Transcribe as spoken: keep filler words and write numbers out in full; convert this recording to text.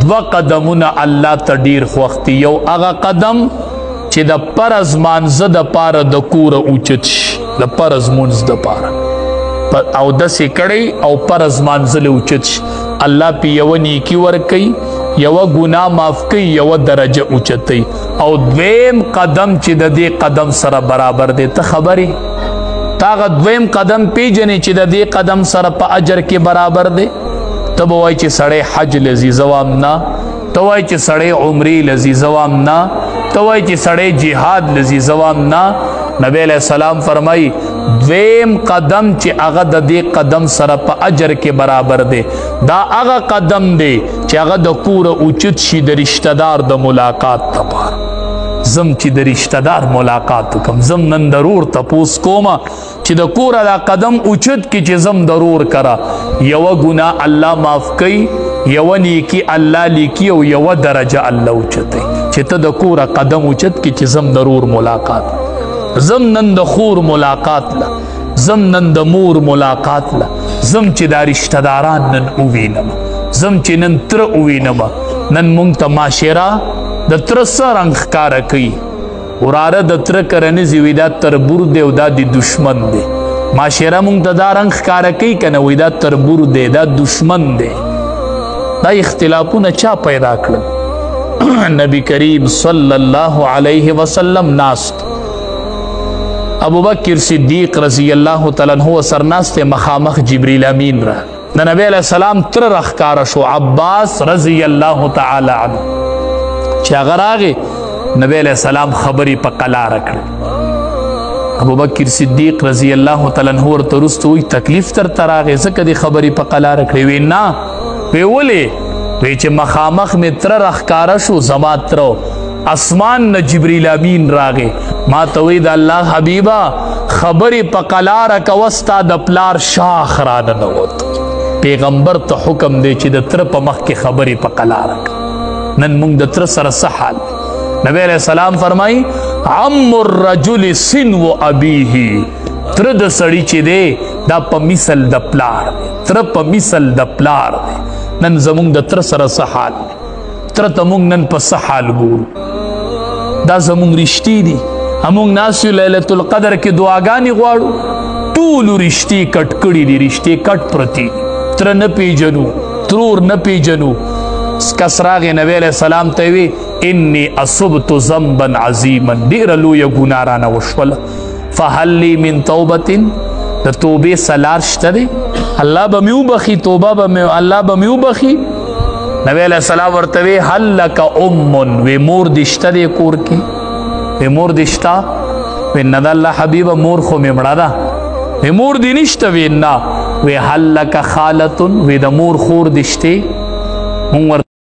دو قدمونه الله ته ډیر خوښ دي. یو هغه قدم چې د فرض مانځه دپاره د کوره اوچت شي، د فرض مونځ دپاره او داسې کړی او فرض مانځلی اوچت شي، الله پې یوه نیکي ورکوي، یوه ګناه معاف کوي، یوه درجه اوچتوي. او دویم قدم چې د دې قدم سره برابر دی، ته خبرې تا هغه دویم قدم پیژنې چې د دې قدم سره په اجر کې برابر دی. ته به وایي چې سړی حج لځي، زه وام نه. ته وایي چې سړی عمرې لځي، زه وام نه. ته وایي چې سړی جهاد لځي، زه وام نه. نبی علیہ السلام فرمایي دویم قدم چې هغه د دې قدم سره په اجر کې برابر دی، دا هغه قدم دی چې هغه د کوره اوچت شي د رشته دار د ملاقات دپاره. زم چې د رشته دار ملاقات وکم، زم نن ضرور تپوس کومه چې د کوره دا قدم اوچت کې چې زم ضرور کره، یوه ګناه الله معاف کوي، یوه نیکي الله لیکي او یوه درجه الله اوچتوي. چې ته د کوره قدم اوچت کې چې زم ضرور ملاقات، زم نن د خور ملاقات له، زم نن د مور ملاقات له، زم چې دا رشته داران نن ووینم، زم چې نن تره ووینم. نن مونږ ته معاشره د تره څه رنګ ښکاره کوي، وراره د تره کرنیزي وي دا تربور دی او دا د دشمن دی. معاشره مونږ ته دا رنګ ښکاره کوي که نه، وایي دا تربور دی، دا دشمن دی. دا اختلافونه چا پیدا کړل؟ نبی کریم صلی الله علیه وسلم ناست، ابو بکر صدیق رضی اللہ تعالی عنہ سرناست مخامخ جبریل امین را. د نبی علیہ السلام تر رخکاره شو عباس رضی اللہ تعالی عنہ، چې هغه راغې نبی علیہ السلام خبرې په قلاره کړې. ابو بکر صدیق رضی اللہ تعالی عنہ ورته وروسته وایي تکلیف درته راغې ځکه دې خبرې په قلاره کړې؟ وی نه. وی ولې؟ وی چې مخامخ مې تر رخکاره شو، زما تره اسمان نه جبریل امین راغې ما ته وی د الله حبیبه خبرې په قلاره کوه، ستا د پلار شاخ را ننوت. پیغمبر ته حکم دی چې د تره په مخ کې خبرې په قلاره کوه. نن موږ د تره سره څه حال؟ نبی علیہ السلام فرمایي عم الرجل سنو ابیه، تره د سړي چې دی دا په مثل د پلار دی، تره په مثل د پلار دی. نن زموږ د تره سره څه حال؟ تره ته موږ نن په څه حال ګورو؟ دا زمونږ رشتې دي. همونږ ناست یو لیلة القدر کې دعاګانې غواړو، ټولو رشتې کټ کړي دي، رشتې کټ پرتې دي. تره نه پیژنو، ترور نه پیژنو. کس راغی نبی علیہ السلام ته وی انی اصبت ذنبا عظیما، ډېره لویه ګناه رانه وشوله، فهل لی من توبة، د توبې سلار شته دی؟ الله به مې وبخي، توبه به مې الله به مې وبخي. نبی علیہ السلام ورته وی هل لک ام، وی مور دې شته دی کور کې؟ وی مور دې شته؟ وی نه د الله حبیبه مور خو مې مړه ده. وی مور دې نشته؟ وی نه. وی هل لک خالة، وی د مور خور دې شته؟ مونږ